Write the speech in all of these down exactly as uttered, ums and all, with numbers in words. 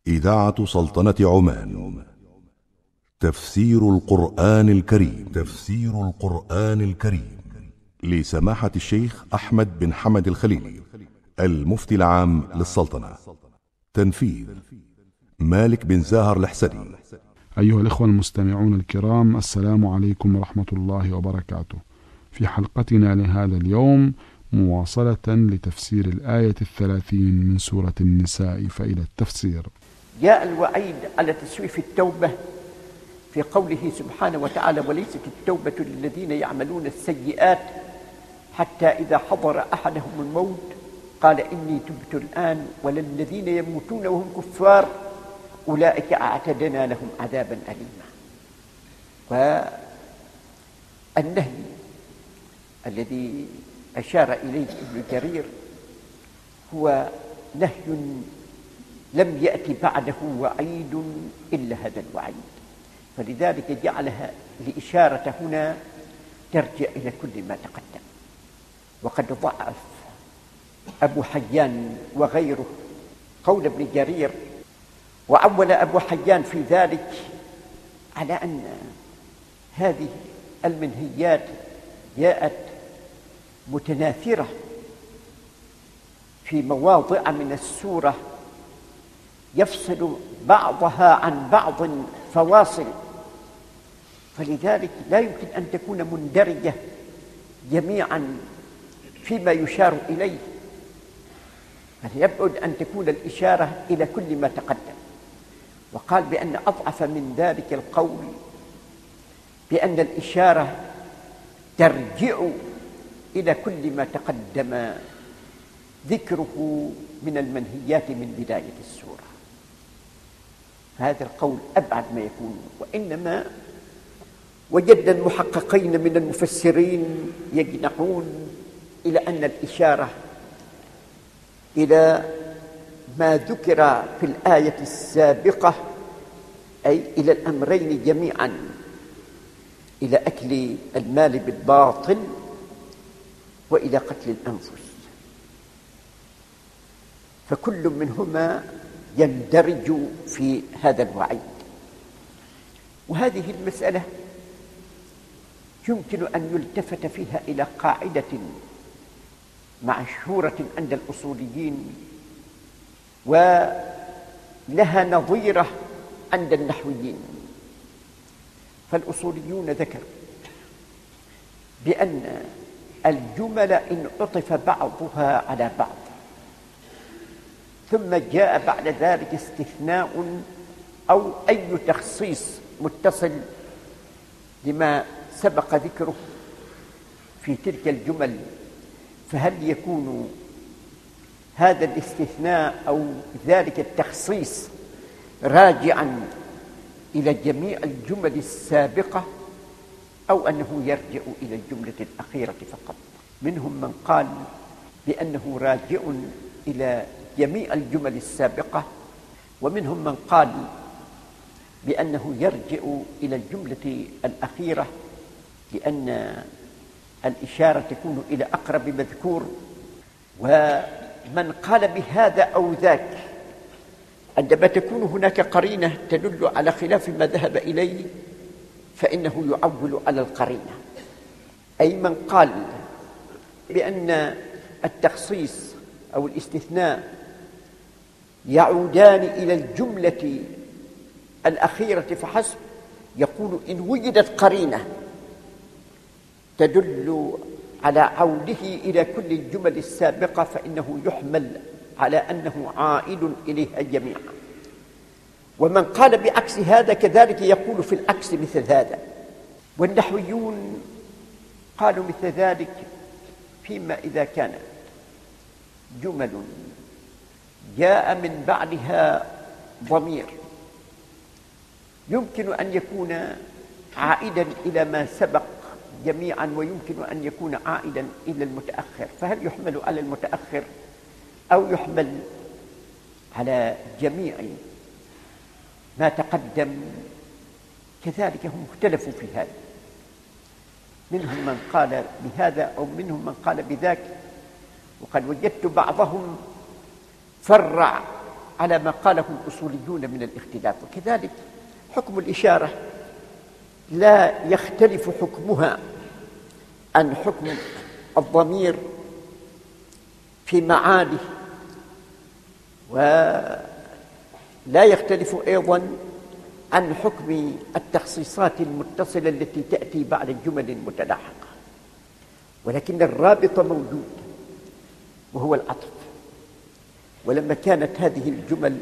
إذاعة سلطنة عمان. تفسير القرآن الكريم. تفسير القرآن الكريم لسماحة الشيخ أحمد بن حمد الخليلي، المفتي العام للسلطنة. تنفيذ مالك بن زاهر الحسني. أيها الإخوة المستمعون الكرام، السلام عليكم ورحمة الله وبركاته. في حلقتنا لهذا اليوم مواصلة لتفسير الآية الثلاثين من سورة النساء، فإلى التفسير. جاء الوعيد على تسويف التوبة في قوله سبحانه وتعالى: وليست التوبة للذين يعملون السيئات حتى إذا حضر أحدهم الموت قال إني تبت الآن، وللذين يموتون وهم كفار أولئك أعتدنا لهم عذابا أليما. والنهي الذي أشار إليه ابن جرير هو نهي لم يأتي بعده وعيد إلا هذا الوعيد، فلذلك جعلها الإشارة هنا ترجع إلى كل ما تقدم. وقد ضعف أبو حيان وغيره قول ابن جرير، وعول أبو حيان في ذلك على أن هذه المنهيات جاءت متناثرة في مواضع من السورة يفصل بعضها عن بعض فواصل، فلذلك لا يمكن أن تكون مندرجة جميعا فيما يشار إليه، فليبعد أن تكون الإشارة إلى كل ما تقدم. وقال بأن أضعف من ذلك القول بأن الإشارة ترجع إلى كل ما تقدم ذكره من المنهيات من بداية السورة. هذا القول أبعد ما يكون، وإنما وجدنا المحققين من المفسرين يجنحون إلى أن الإشارة إلى ما ذكر في الآية السابقة، أي إلى الأمرين جميعا، إلى أكل المال بالباطل وإلى قتل الأنفس، فكل منهما يندرج في هذا الوعيد. وهذه المسألة يمكن أن يلتفت فيها إلى قاعدة مشهورة عند الأصوليين ولها نظيرة عند النحويين. فالأصوليون ذكروا بأن الجمل إن عطف بعضها على بعض ثم جاء بعد ذلك استثناء أو أي تخصيص متصل لما سبق ذكره في تلك الجمل، فهل يكون هذا الاستثناء أو ذلك التخصيص راجعا إلى جميع الجمل السابقة أو أنه يرجع إلى الجملة الأخيرة فقط؟ منهم من قال بأنه راجع إلى جميع الجمل السابقة، ومنهم من قال بأنه يرجع إلى الجملة الأخيرة لأن الإشارة تكون إلى أقرب مذكور. ومن قال بهذا أو ذاك عندما تكون هناك قرينة تدل على خلاف ما ذهب إليه فإنه يعول على القرينة، أي من قال بأن التخصيص أو الاستثناء يعودان إلى الجملة الأخيرة فحسب، يقول إن وجدت قرينة تدل على عوده إلى كل الجمل السابقة فإنه يحمل على أنه عائد إليها جميعا. ومن قال بعكس هذا كذلك يقول في العكس مثل هذا. والنحويون قالوا مثل ذلك فيما إذا كان جمل جاء من بعدها ضمير يمكن أن يكون عائدا إلى ما سبق جميعا ويمكن أن يكون عائدا إلى المتأخر، فهل يحمل على المتأخر أو يحمل على جميع ما تقدم؟ كذلك هم اختلفوا في هذا، منهم من قال بهذا أو منهم من قال بذاك. وقد وجدت بعضهم فرع على ما قاله الأصوليون من الاختلاف. وكذلك حكم الإشارة لا يختلف حكمها عن حكم الضمير في معانيه، ولا يختلف أيضا عن حكم التخصيصات المتصلة التي تأتي بعد الجمل المتلاحقة، ولكن الرابط موجود وهو العطف. ولما كانت هذه الجمل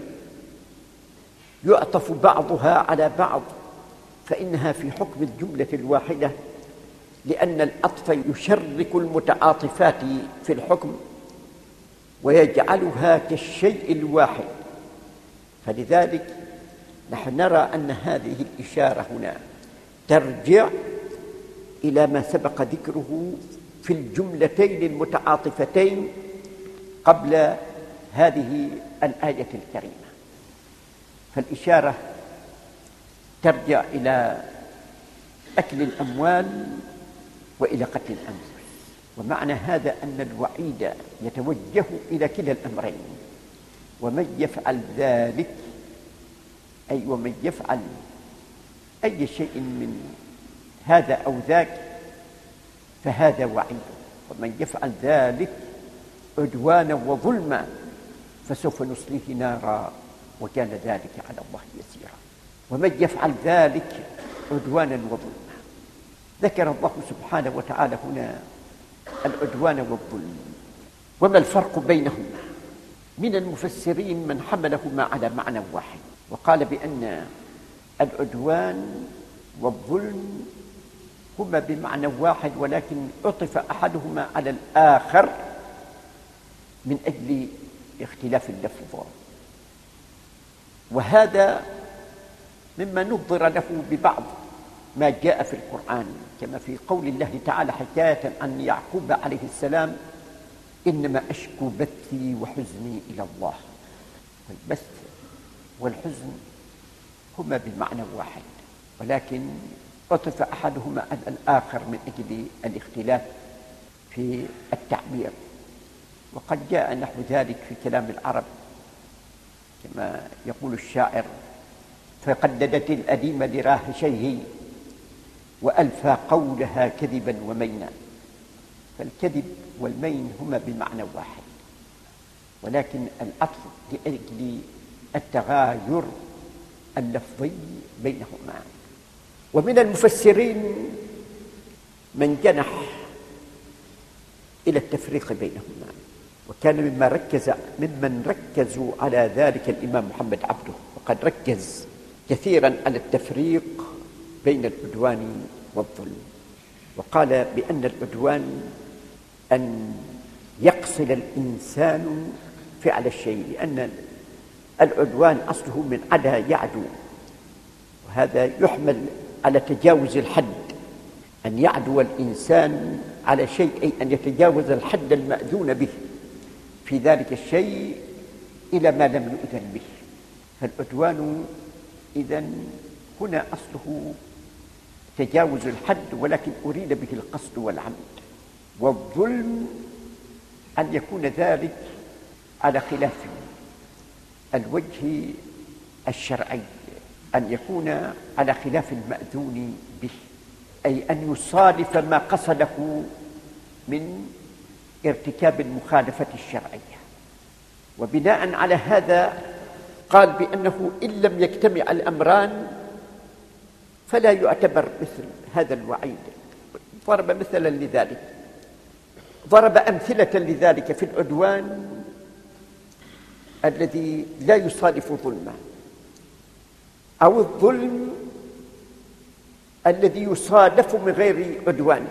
يعطف بعضها على بعض فإنها في حكم الجملة الواحدة، لأن العطف يشرك المتعاطفات في الحكم ويجعلها كالشيء الواحد. فلذلك نحن نرى أن هذه الإشارة هنا ترجع إلى ما سبق ذكره في الجملتين المتعاطفتين قبل هذه الآية الكريمة. فالإشارة ترجع إلى أكل الأموال وإلى قتل الأنفس، ومعنى هذا أن الوعيد يتوجه إلى كلا الأمرين. ومن يفعل ذلك أي ومن يفعل أي شيء من هذا أو ذاك فهذا وعيد. ومن يفعل ذلك عدوانا وظلما فسوف نصليه نارا وكان ذلك على الله يسيرا. ومن يفعل ذلك عدوانا وظلما، ذكر الله سبحانه وتعالى هنا العدوان والظلم. وما الفرق بينهما؟ من المفسرين من حملهما على معنى واحد وقال بأن العدوان والظلم هما بمعنى واحد، ولكن عطف أحدهما على الآخر من أجل اختلاف اللفظ. وهذا مما نظر له ببعض ما جاء في القرآن، كما في قول الله تعالى حكاية عن يعقوب عليه السلام: إنما أشكو بثي وحزني إلى الله. والبث والحزن هما بمعنى واحد، ولكن عطف أحدهما على الآخر من أجل الاختلاف في التعبير. وقد جاء نحو ذلك في كلام العرب، كما يقول الشاعر: فقددت الأديم لراهشيه وألفى قولها كذبا ومينا. فالكذب والمين هما بمعنى واحد، ولكن العطف لأجل التغاير اللفظي بينهما. ومن المفسرين من جنح إلى التفريق بينهما، وكان مما ركز ممن ركزوا على ذلك الإمام محمد عبده، وقد ركز كثيرا على التفريق بين العدوان والظلم، وقال بأن العدوان أن يقصد الإنسان فعل الشيء، لأن العدوان أصله من عدا يعدو، وهذا يحمل على تجاوز الحد، أن يعدو الإنسان على شيء أي أن يتجاوز الحد المأذون به في ذلك الشيء إلى ما لم يؤذن به. فالعدوان إذن هنا أصله تجاوز الحد، ولكن أريد به القصد والعمد. والظلم أن يكون ذلك على خلاف الوجه الشرعي، أن يكون على خلاف المأذون به، أي أن يصادف ما قصده من ارتكاب المخالفة الشرعية. وبناء على هذا قال بأنه إن لم يجتمع الأمران فلا يعتبر مثل هذا الوعيد. ضرب مثلا لذلك، ضرب أمثلة لذلك في العدوان الذي لا يصادف ظلما، أو الظلم الذي يصادف من غير عدوان.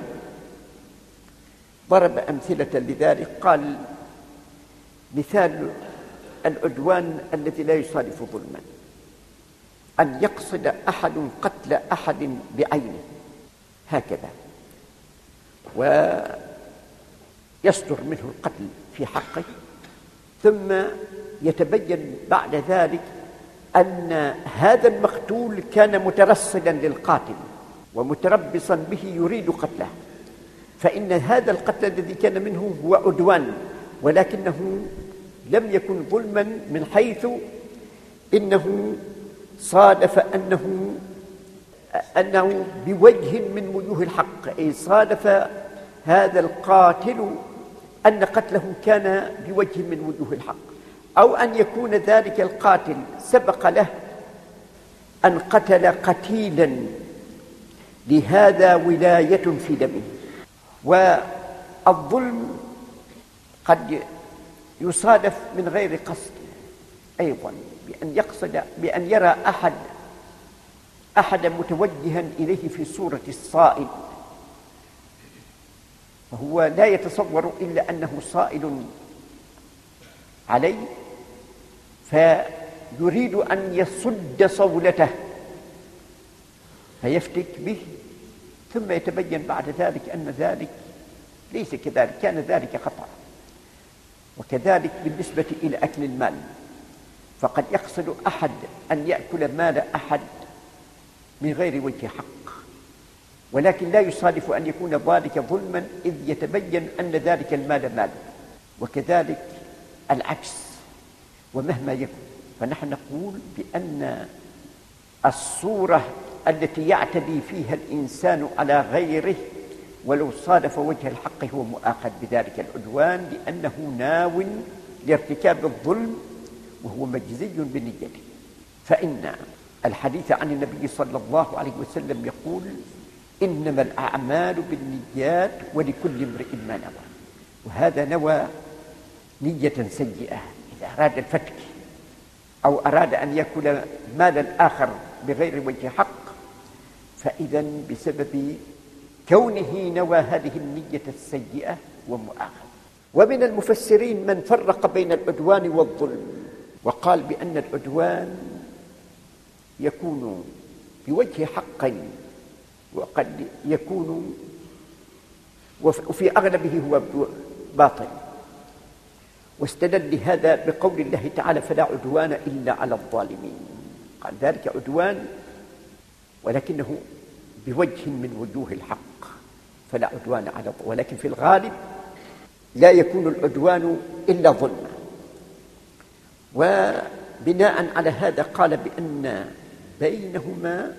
ضرب أمثلة لذلك، قال: مثال العدوان الذي لا يصادف ظلما أن يقصد أحد قتل أحد بعينه هكذا، ويصدر منه القتل في حقه، ثم يتبين بعد ذلك أن هذا المقتول كان مترصدا للقاتل ومتربصا به يريد قتله، فإن هذا القتل الذي كان منه هو عدوان، ولكنه لم يكن ظلما من حيث إنه صادف أنه أنه بوجه من وجوه الحق، أي صادف هذا القاتل أن قتله كان بوجه من وجوه الحق، أو أن يكون ذلك القاتل سبق له أن قتل قتيلا لهذا ولاية في دمه. والظلم قد يصادف من غير قصد أيضا، بأن يقصد بأن يرى أحد أحدا متوجها إليه في صورة الصائل، فهو لا يتصور إلا أنه صائل عليه، فيريد أن يصد صولته فيفتك به، ثم يتبين بعد ذلك أن ذلك ليس كذلك، كان ذلك خطأ. وكذلك بالنسبة إلى أكل المال، فقد يقصد أحد أن يأكل مال أحد من غير وجه حق، ولكن لا يصادف أن يكون ذلك ظلما إذ يتبين أن ذلك المال ماله. وكذلك العكس، ومهما يكن، فنحن نقول بأن الصورة التي يعتدي فيها الإنسان على غيره ولو صادف وجه الحق هو مؤاخذ بذلك العدوان، لأنه ناو لارتكاب الظلم وهو مجزي بنيته. فإن الحديث عن النبي صلى الله عليه وسلم يقول: إنما الأعمال بالنيات ولكل امرئ ما نوى. وهذا نوى نية سيئة إذا أراد الفتك أو أراد أن يأكل مال الآخر بغير وجه حق، فإذا بسبب كونه نوى هذه النية السيئة ومؤاخذ. ومن المفسرين من فرق بين العدوان والظلم، وقال بأن العدوان يكون بوجه حق وقد يكون وفي أغلبه هو باطل، واستدل لهذا بقول الله تعالى: فلا عدوان إلا على الظالمين. قال ذلك عدوان ولكنه بوجه من وجوه الحق، فلا عدوان على الظالمين. ولكن في الغالب لا يكون العدوان إلا ظلما. وبناء على هذا قال بأن بينهما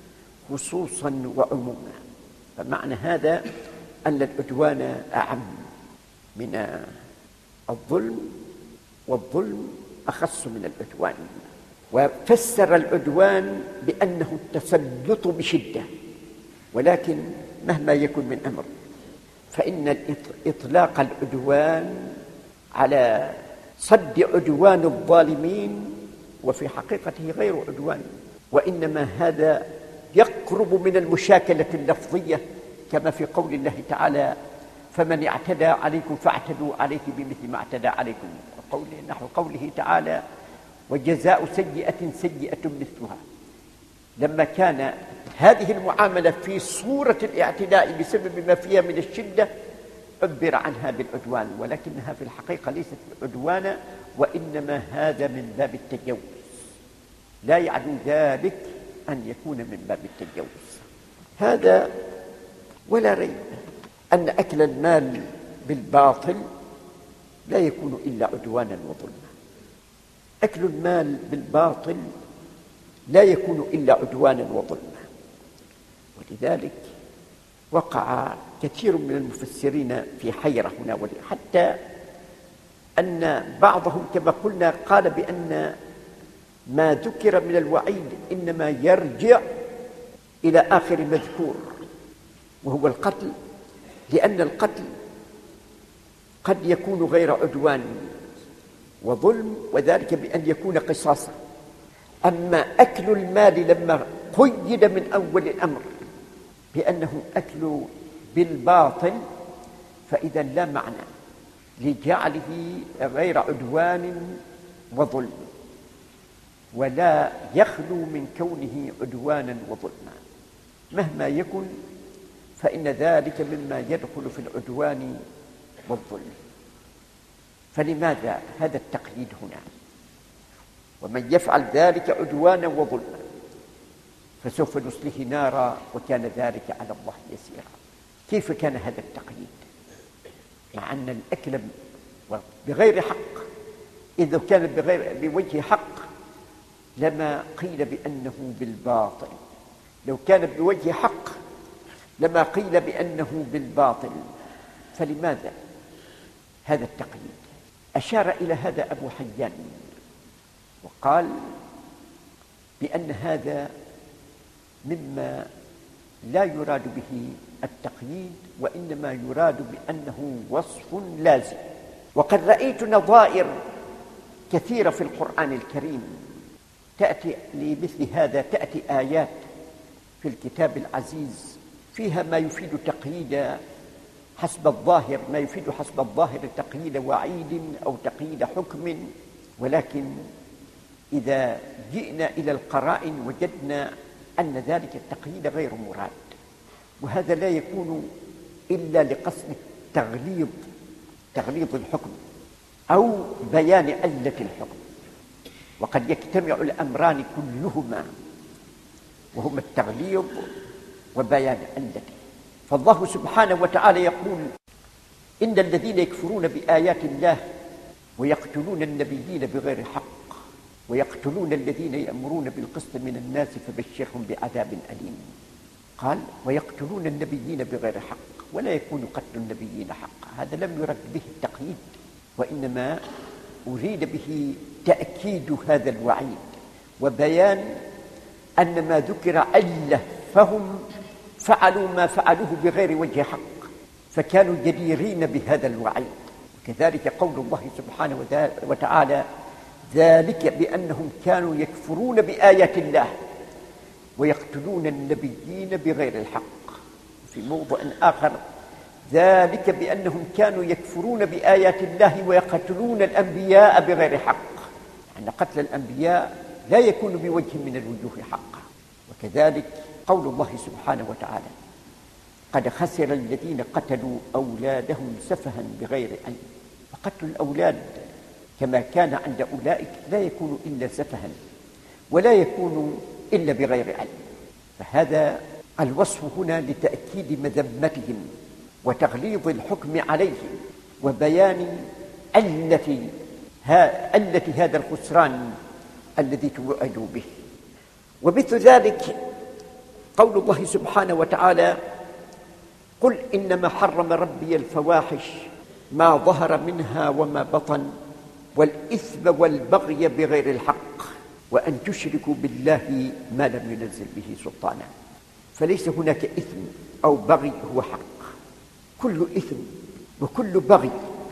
خصوصا وعموما، فمعنى هذا أن العدوان أعم من الظلم، والظلم أخص من العدوان. وفسر العدوان بأنه التسلط بشدة، ولكن مهما يكن من أمر فإن إطلاق العدوان على صد عدوان الظالمين وفي حقيقته غير عدوان، وإنما هذا يقرب من المشاكلة اللفظية، كما في قول الله تعالى: فمن اعتدى عليكم فاعتدوا عليه بمثل ما اعتدى عليكم، وقول نحو قوله تعالى: وجزاء سيئة سيئة مثلها. لما كان هذه المعاملة في صورة الاعتداء بسبب ما فيها من الشدة عبر عنها بالعدوان، ولكنها في الحقيقة ليست عدوانا، وإنما هذا من باب التجوز، لا يعدو ذلك أن يكون من باب التجوز هذا. ولا ريب أن أكل المال بالباطل لا يكون إلا عدوانا وظلما. أكل المال بالباطل لا يكون إلا عدوانا وظلما. ولذلك وقع كثير من المفسرين في حيرة هنا، حتى أن بعضهم كما قلنا قال بأن ما ذكر من الوعيد إنما يرجع إلى آخر مذكور، وهو القتل، لأن القتل قد يكون غير عدوان وظلم، وذلك بأن يكون قصاصا. أما أكل المال لما قيد من أول الأمر بأنه أكل بالباطل، فإذا لا معنى لجعله غير عدوان وظلم، ولا يخلو من كونه عدوانا وظلما. مهما يكن فإن ذلك مما يدخل في العدوان والظلم. فلماذا هذا التقييد هنا؟ ومن يفعل ذلك عدوانا وظلما فسوف نصله نارا وكان ذلك على الله يسيرا. كيف كان هذا التقييد مع أن الأكل بغير حق إذا كان بغير بوجه حق لما قيل بأنه بالباطل، لو كان بوجه حق لما قيل بأنه بالباطل. فلماذا هذا التقييد؟ أشار إلى هذا أبو حيان وقال بأن هذا مما لا يراد به التقييد، وإنما يراد بأنه وصف لازم. وقد رأيت نظائر كثيرة في القرآن الكريم تأتي لمثل هذا، تأتي آيات في الكتاب العزيز فيها ما يفيد تقييد حسب الظاهر، ما يفيد حسب الظاهر تقييد وعيد أو تقييد حكم، ولكن إذا جئنا إلى القرائن وجدنا أن ذلك التقييد غير مراد، وهذا لا يكون إلا لقصد التغليظ، تغليظ الحكم أو بيان علة الحكم. وقد يجتمع الأمران كلهما، وهما التغليظ وبيان علته. فالله سبحانه وتعالى يقول: إن الذين يكفرون بآيات الله ويقتلون النبيين بغير حق ويقتلون الذين يأمرون بالقسط من الناس فبشرهم بعذاب أليم. قال: ويقتلون النبيين بغير حق، ولا يكون قتل النبيين حقا. هذا لم يرد به التقييد، وإنما أريد به تأكيد هذا الوعيد وبيان أن ما ذكر علة، فهم فعلوا ما فعلوه بغير وجه حق، فكانوا جديرين بهذا الوعيد. وكذلك قول الله سبحانه وتعالى: ذلك بأنهم كانوا يكفرون بآيات الله ويقتلون النبيين بغير الحق. في موضع آخر: ذلك بأنهم كانوا يكفرون بآيات الله ويقتلون الأنبياء بغير حق. أن قتل الأنبياء لا يكون بوجه من الوجوه حقا. وكذلك قول الله سبحانه وتعالى: قد خسر الذين قتلوا أولادهم سفها بغير علم. فقتل الأولاد كما كان عند أولئك لا يكون إلا سفها، ولا يكون إلا بغير علم. فهذا الوصف هنا لتأكيد مذمتهم وتغليظ الحكم عليهم وبيان علة علة هذا الخسران الذي توعدوا به. ومثل ذلك قول الله سبحانه وتعالى: قل إنما حرم ربي الفواحش ما ظهر منها وما بطن والإثم والبغي بغير الحق وأن تشركوا بالله ما لم ينزل به سلطانا. فليس هناك إثم أو بغي هو حق، كل إثم وكل بغي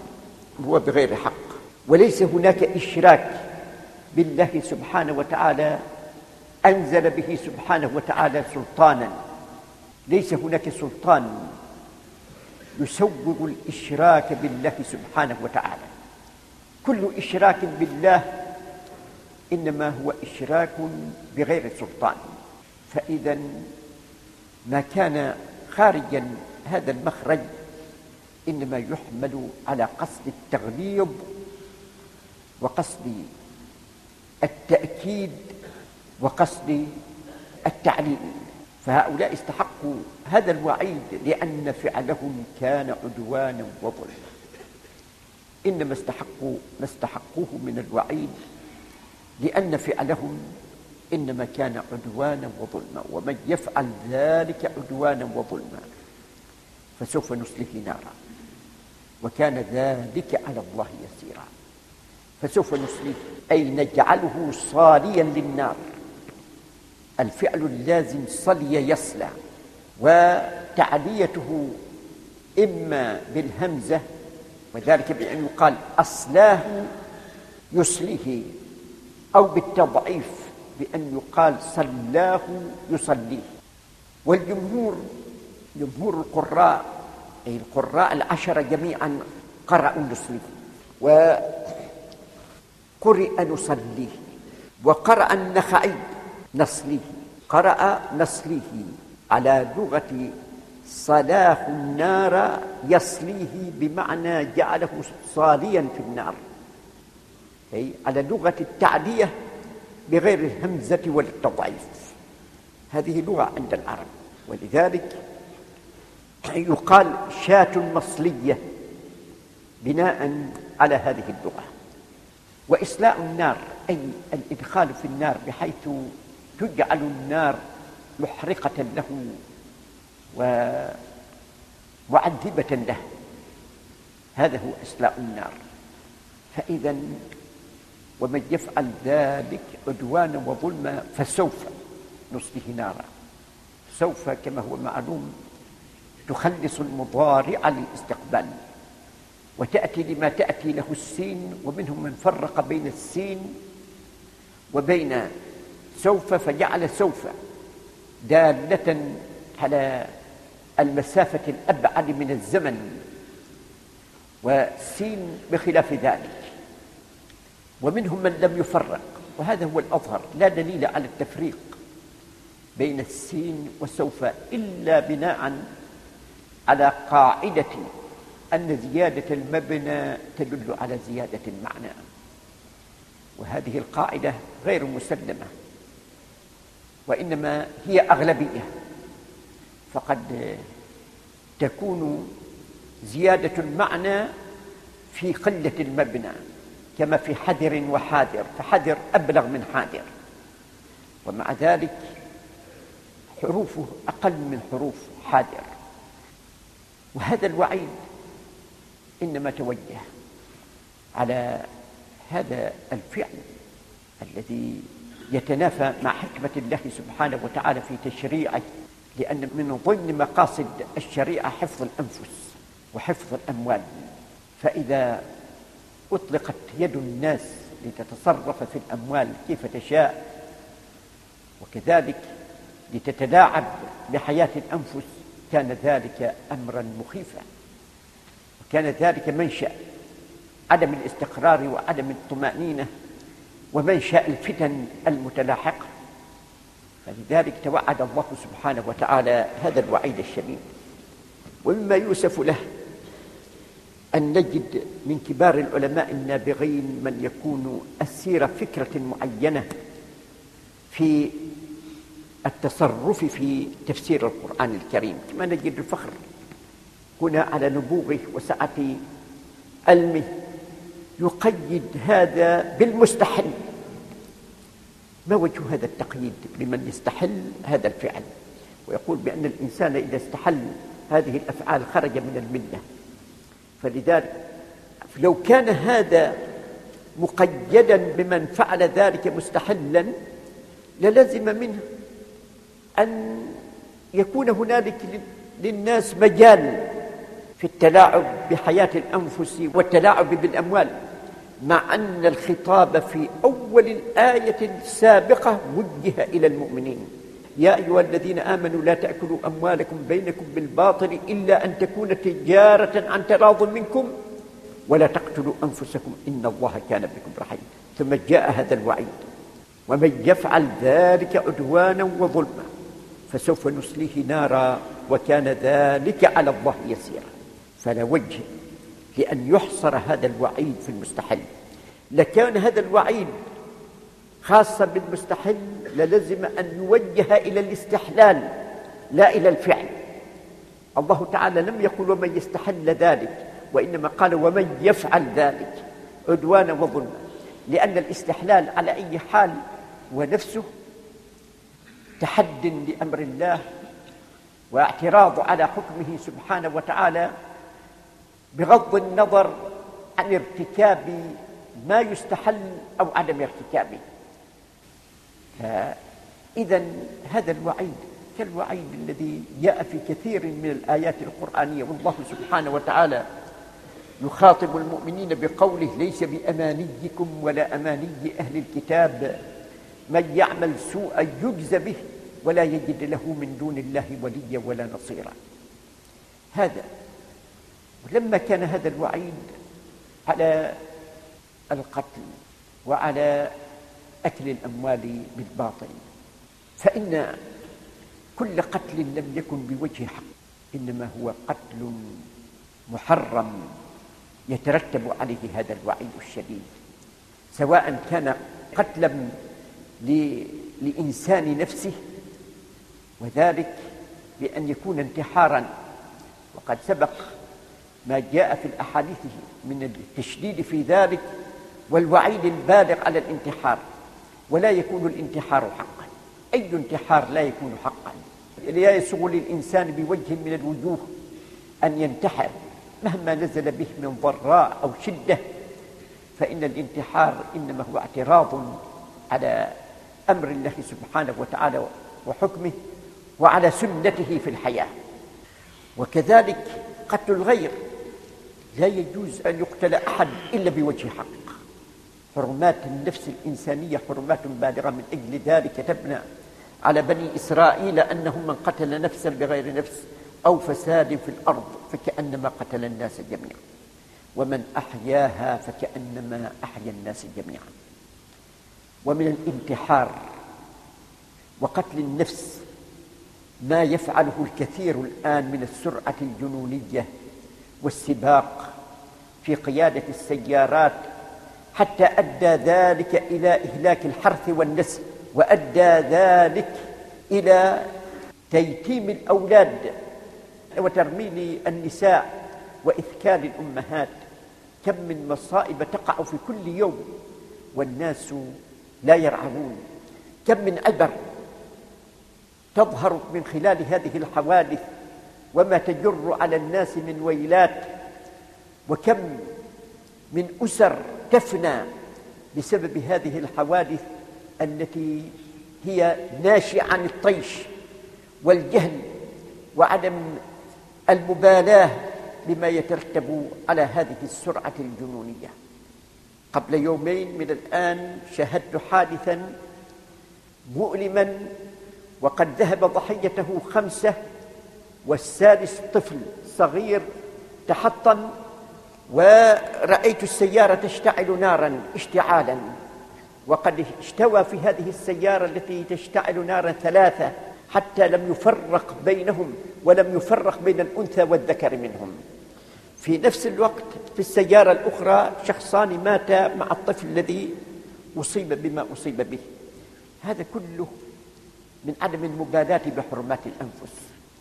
هو بغير حق. وليس هناك إشراك بالله سبحانه وتعالى أنزل به سبحانه وتعالى سلطانا، ليس هناك سلطان يسوغ الإشراك بالله سبحانه وتعالى. كل إشراك بالله إنما هو إشراك بغير سلطان. فإذا ما كان خارجا هذا المخرج إنما يحمل على قصد التغليظ وقصد التأكيد وقصد التعليل. فهؤلاء استحقوا هذا الوعيد لأن فعلهم كان عدوانا وظلما. إنما استحقوا ما استحقوه من الوعيد لأن فعلهم إنما كان عدوانا وظلما. ومن يفعل ذلك عدوانا وظلما فسوف نصليه نارا وكان ذلك على الله يسيرا. فسوف نصليه أي نجعله صاليا للنار. الفعل اللازم صلي يصلى، وتعليته إما بالهمزة وذلك بأن يقال أصلاه يصليه، أو بالتضعيف بأن يقال صلاه يصليه. والجمهور جمهور القراء أي القراء العشرة جميعا قرأوا نصليه وقرئ نصليه، وقرأ النخعي نصليه، قرأ نصليه على لغة صلاه النار يصليه بمعنى جعله صاليا في النار، أي على لغة التعدية بغير الهمزة والتضعيف. هذه لغة عند العرب، ولذلك يقال شاة مصلية بناء على هذه اللغة. وإصلاء النار أي الإدخال في النار بحيث تجعل النار محرقة له ومعذبة له، هذا هو إصلاء النار. فإذا ومن يفعل ذلك عدوانا وظلما فسوف نصله نارا. سوف كما هو معلوم تخلص المضارع للاستقبال، وتأتي لما تأتي له السين، ومنهم من فرق بين السين وبين سوف فجعل سوف دالة على المسافة الأبعد من الزمن، والسين بخلاف ذلك. ومنهم من لم يفرق، وهذا هو الأظهر، لا دليل على التفريق بين السين وسوف إلا بناء على قاعدة أن زيادة المبنى تدل على زيادة المعنى، وهذه القاعدة غير مسلمة، وإنما هي أغلبية. فقد تكون زيادة المعنى في قلة المبنى، كما في حذر وحاذر، فحذر أبلغ من حاذر، ومع ذلك حروفه أقل من حروف حاذر. وهذا الوعيد إنما توجه على هذا الفعل الذي يتنافى مع حكمة الله سبحانه وتعالى في تشريعه، لأن من ضمن مقاصد الشريعة حفظ الأنفس وحفظ الأموال. فإذا أطلقت يد الناس لتتصرف في الأموال كيف تشاء، وكذلك لتتلاعب بحياة الأنفس، كان ذلك أمرا مخيفا، وكان ذلك منشأ عدم الاستقرار وعدم الطمأنينة ومنشأ الفتن المتلاحقة. فلذلك توعد الله سبحانه وتعالى هذا الوعيد الشديد. ومما يؤسف له أن نجد من كبار العلماء النابغين من يكون أسير فكرة معينة في التصرف في تفسير القرآن الكريم، كما نجد الفخر هنا على نبوغه وسعة علمه، يقيد هذا بالمستحل. ما وجه هذا التقييد بمن يستحل هذا الفعل، ويقول بأن الإنسان إذا استحل هذه الأفعال خرج من الملة؟ فلذلك لو كان هذا مقيدا بمن فعل ذلك مستحلا للزم منه أن يكون هنالك للناس مجال في التلاعب بحياة الأنفس والتلاعب بالأموال، مع أن الخطاب في أول الآية السابقة وجه إلى المؤمنين: يا أيها الذين آمنوا لا تأكلوا أموالكم بينكم بالباطل إلا أن تكون تجارة عن تراض منكم ولا تقتلوا أنفسكم إن الله كان بكم رحيما. ثم جاء هذا الوعيد: ومن يفعل ذلك عدوانا وظلما فسوف نصليه نارا وكان ذلك على الله يسيرا. فلا وجه لأن يحصر هذا الوعيد في المستحل. لكان هذا الوعيد خاصا بالمستحل للزم أن يوجه إلى الاستحلال لا إلى الفعل. الله تعالى لم يقل ومن يستحل ذلك، وإنما قال ومن يفعل ذلك عدوانا وظلما، لأن الاستحلال على أي حال ونفسه تحد لأمر الله واعتراض على حكمه سبحانه وتعالى، بغض النظر عن ارتكاب ما يستحل أو عدم ارتكابه. فإذا هذا الوعيد كالوعيد الذي جاء في كثير من الآيات القرآنية، والله سبحانه وتعالى يخاطب المؤمنين بقوله: ليس بأمانيكم ولا أماني أهل الكتاب من يعمل سوءا يجز به ولا يجد له من دون الله وليا ولا نصيرا. هذا ولما كان هذا الوعيد على القتل وعلى أكل الأموال بالباطل، فإن كل قتل لم يكن بوجه حق، إنما هو قتل محرم يترتب عليه هذا الوعيد الشديد، سواء كان قتلا لإنسان نفسه، وذلك بأن يكون انتحارا، وقد سبق ما جاء في الأحاديث من التشديد في ذلك، والوعيد البالغ على الانتحار، ولا يكون الانتحار حقا. أي انتحار لا يكون حقا. لا يسوغ للإنسان بوجه من الوجوه أن ينتحر مهما نزل به من ضراء أو شدة، فإن الانتحار إنما هو اعتراض على أمر الله سبحانه وتعالى وحكمه وعلى سنته في الحياة. وكذلك قتل الغير، لا يجوز أن يقتل أحد إلا بوجه حق. حرمات النفس الإنسانية حرمات بالغة، من أجل ذلك كتبنا على بني إسرائيل أنه من قتل نفسا بغير نفس أو فساد في الأرض فكأنما قتل الناس جميعا، ومن أحياها فكأنما أحيا الناس جميعا. ومن الانتحار وقتل النفس ما يفعله الكثير الآن من السرعة الجنونية والسباق في قيادة السيارات، حتى أدى ذلك إلى إهلاك الحرث والنسل، وأدى ذلك إلى تيتيم الأولاد وترميل النساء وإثكال الأمهات. كم من مصائب تقع في كل يوم والناس لا يرعون، كم من عبر تظهر من خلال هذه الحوادث وما تجر على الناس من ويلات، وكم من أسر تفنى بسبب هذه الحوادث التي هي ناشئة عن الطيش والجهل وعدم المبالاة بما يترتب على هذه السرعة الجنونية. قبل يومين من الآن شاهدت حادثا مؤلما، وقد ذهب ضحيته خمسة والسادس طفل صغير تحطم، ورأيت السيارة تشتعل نارا اشتعالا، وقد اشتوى في هذه السيارة التي تشتعل نارا ثلاثة حتى لم يفرق بينهم ولم يفرق بين الأنثى والذكر منهم. في نفس الوقت في السيارة الأخرى شخصان ماتا مع الطفل الذي أصيب بما أصيب به. هذا كله من عدم المبالاة بحرمات الأنفس.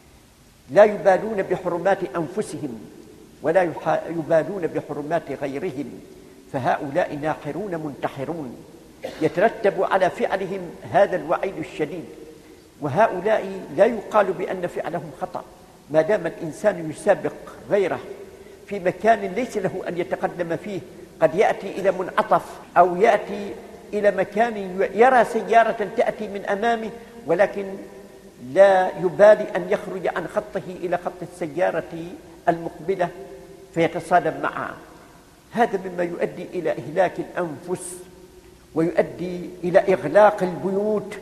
لا يبالون بحرمات أنفسهم ولا يبالون بحرمات غيرهم، فهؤلاء ناحرون منتحرون يترتب على فعلهم هذا الوعيد الشديد. وهؤلاء لا يقال بأن فعلهم خطأ ما دام الإنسان يسابق غيره في مكان ليس له أن يتقدم فيه. قد يأتي إلى منعطف أو يأتي إلى مكان يرى سيارة تأتي من أمامه، ولكن لا يبالي أن يخرج عن خطه إلى خط السيارة المقبلة فيتصادم معها. هذا مما يؤدي إلى إهلاك الأنفس، ويؤدي إلى إغلاق البيوت،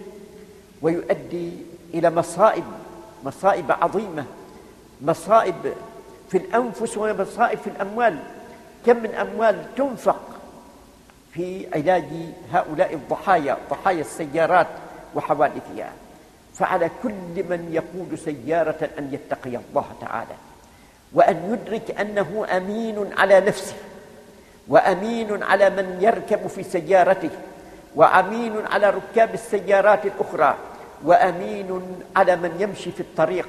ويؤدي إلى مصائب مصائب عظيمة، مصائب في الأنفس ومصائب في الأموال. كم من أموال تنفق في علاج هؤلاء الضحايا، ضحايا السيارات وحوادثها. فعلى كل من يقود سيارة أن يتقي الله تعالى، وأن يدرك أنه أمين على نفسه، وأمين على من يركب في سيارته، وأمين على ركاب السيارات الأخرى، وأمين على من يمشي في الطريق.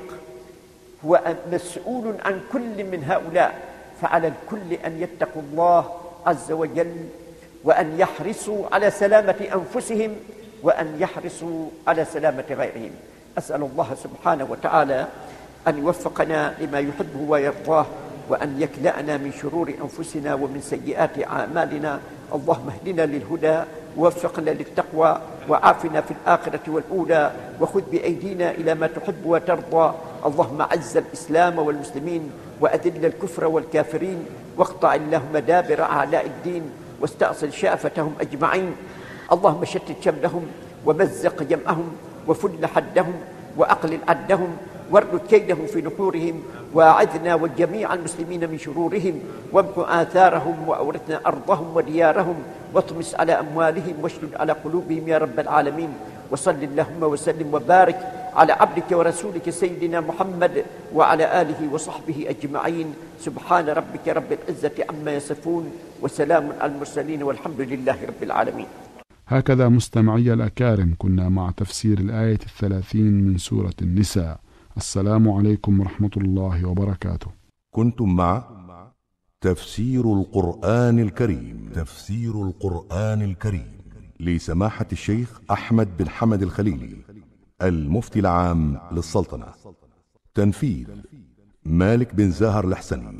هو مسؤول عن كل من هؤلاء. فعلى الكل أن يتقوا الله عز وجل، وأن يحرصوا على سلامة أنفسهم، وأن يحرصوا على سلامة غيرهم. أسأل الله سبحانه وتعالى أن يوفقنا لما يحبه ويرضاه، وأن يكلأنا من شرور أنفسنا ومن سيئات أعمالنا. اللهم اهدنا للهدى، ووفقنا للتقوى، وعافنا في الآخرة والأولى، وخذ بأيدينا إلى ما تحب وترضى. اللهم أعز الإسلام والمسلمين، وأذل الكفر والكافرين، واقطع اللهم دابر أعداء الدين، واستأصل شأفتهم أجمعين. اللهم شتت شملهم، ومزق جمعهم، وفل حدهم، وأقلل عدهم، واردد كيدهم في نحورهم، وأعذنا وجميع المسلمين من شرورهم، وامحو آثارهم، وأورثنا أرضهم وديارهم، واطمس على أموالهم، واشدد على قلوبهم يا رب العالمين. وصل اللهم وسلم وبارك على عبدك ورسولك سيدنا محمد وعلى آله وصحبه أجمعين. سبحان ربك رب العزة عما يصفون، وسلام على المرسلين، والحمد لله رب العالمين. هكذا مستمعي الأكارم كنا مع تفسير الآية الثلاثين من سورة النساء. السلام عليكم ورحمة الله وبركاته. كنتم مع تفسير القرآن الكريم. تفسير القرآن الكريم لسماحة الشيخ أحمد بن حمد الخليلي، المفتي العام للسلطنة. تنفيذ مالك بن زاهر الحسني.